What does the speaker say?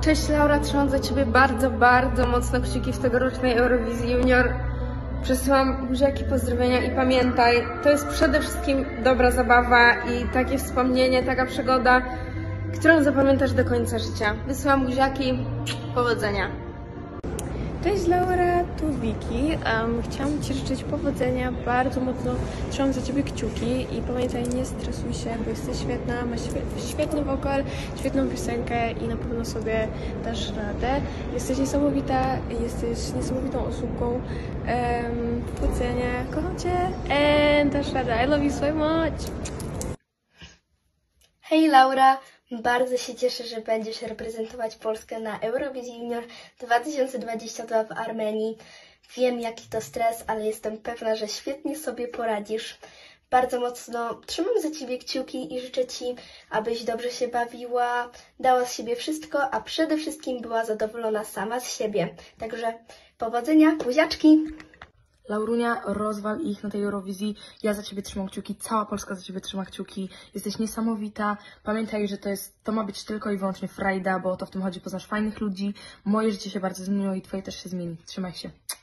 Cześć Laura, trzymam za Ciebie bardzo, bardzo mocno kciuki w tegorocznej Eurowizji Junior. Przesyłam buziaki, pozdrowienia i pamiętaj, to jest przede wszystkim dobra zabawa i takie wspomnienie, taka przygoda, którą zapamiętasz do końca życia. Wysyłam buziaki, powodzenia. Cześć Laura, tu Wiki. Chciałam Ci życzyć powodzenia, bardzo mocno trzymam za Ciebie kciuki i pamiętaj, nie stresuj się, bo jesteś świetna, masz świetny wokal, świetną piosenkę i na pewno sobie dasz radę. Jesteś niesamowita, jesteś niesamowitą osobą. Powodzenia, kocham Cię and dasz radę. I love you so much. Hej Laura, bardzo się cieszę, że będziesz reprezentować Polskę na Eurowizji Junior 2022 w Armenii. Wiem, jaki to stres, ale jestem pewna, że świetnie sobie poradzisz. Bardzo mocno trzymam za Ciebie kciuki i życzę Ci, abyś dobrze się bawiła, dała z siebie wszystko, a przede wszystkim była zadowolona sama z siebie. Także powodzenia, buziaczki! Laurunia, rozwal ich na tej Eurowizji. Ja za Ciebie trzymam kciuki, cała Polska za Ciebie trzyma kciuki. Jesteś niesamowita. Pamiętaj, że to ma być tylko i wyłącznie frajda, bo to w tym chodzi, poznasz fajnych ludzi. Moje życie się bardzo zmieniło i Twoje też się zmieni. Trzymaj się.